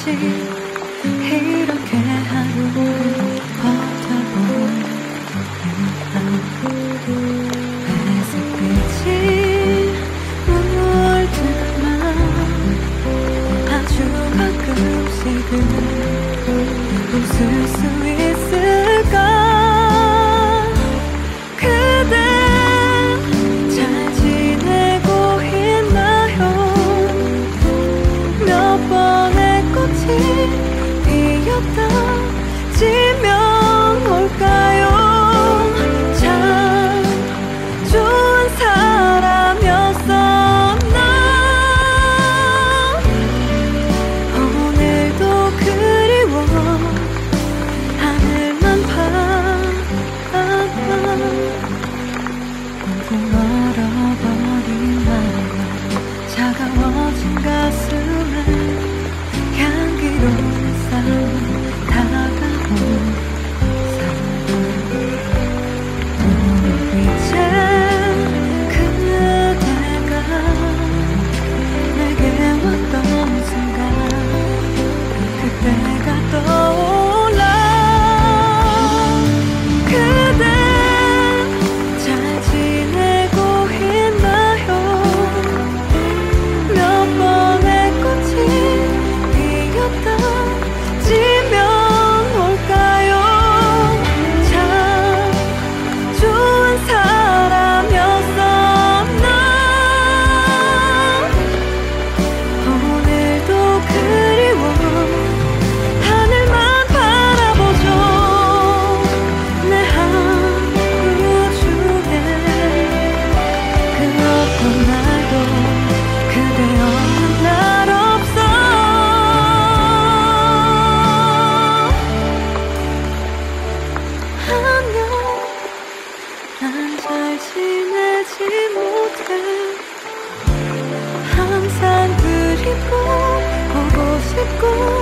없이 이렇게 하루를 버텨보면 회색빛이 물들만 아주 가끔씩은 웃을 수 있을까. 지면 올까요? 참 좋은 사람이었어 나. 오늘도 그리워 하늘만 바라봐. 꽁꽁 얼어버린 마음과 차가워진 가슴에 향기로운 삶 잘 지내지 못해. 항상 그립고 보고 싶고